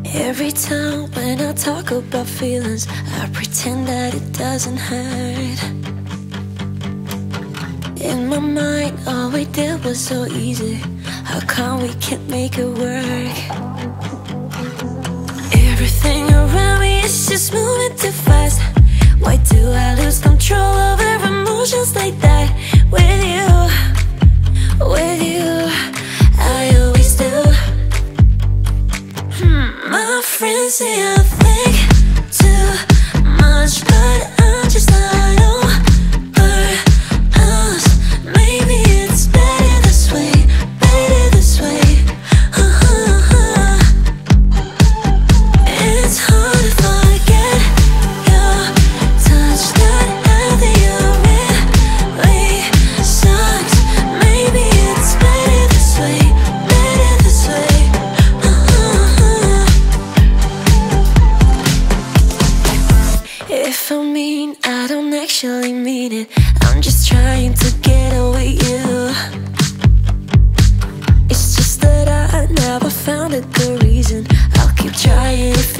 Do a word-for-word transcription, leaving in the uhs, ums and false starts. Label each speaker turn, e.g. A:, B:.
A: Every time when I talk about feelings, I pretend that it doesn't hurt. In my mind, all we did was so easy. How come we can't make it work? Everything around me is just moving too fast. Why do I lose control over emotions like that? With you, with you, I always do. hmm, My friends say I think too much, but I'm just not over us. Maybe it's better this way, better this way. uh-huh. It's hard to forget your touch, that having you really sucks. Maybe it's better this way, better this way. uh-huh. If I mean, I don't actually mean it. I'm just trying to get away you. It's just that I never found a good reason. I'll keep trying if